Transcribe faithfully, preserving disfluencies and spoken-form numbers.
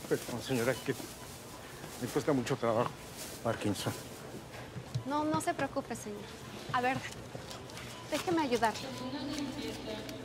Perdón, señora, es que me cuesta mucho trabajo. Parkinson. No, no se preocupe, señor. A ver, déjeme ayudarle.